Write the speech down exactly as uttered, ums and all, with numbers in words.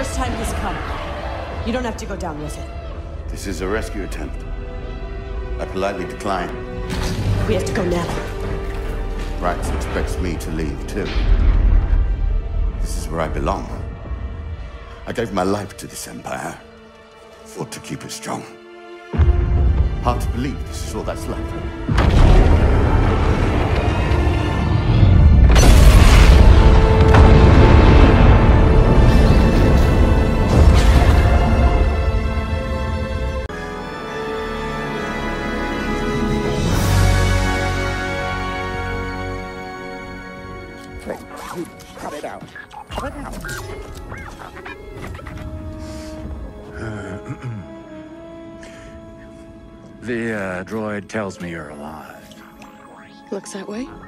first time he's come. You don't have to go down with it. This is a rescue attempt. I politely decline. We have to go now. Rights expects me to leave, too. This is where I belong. I gave my life to this empire. Fought to keep it strong. Hard to believe this is all that's left. Cut it out. Cut it out. The uh, droid tells me you're alive. Looks that way.